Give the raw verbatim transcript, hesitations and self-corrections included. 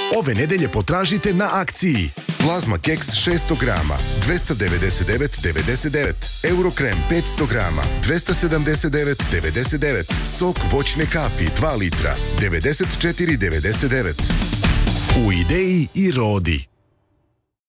Ove nedelje potražite na akciji. Plazma keks šesto grama, dvesta devedeset devet devedeset devet. Eurokrem petsto grama, dvesta sedamdeset devet devedeset devet. Sok voćne kapi dva litra, devedeset četiri devedeset devet. U Ideji i Rodi.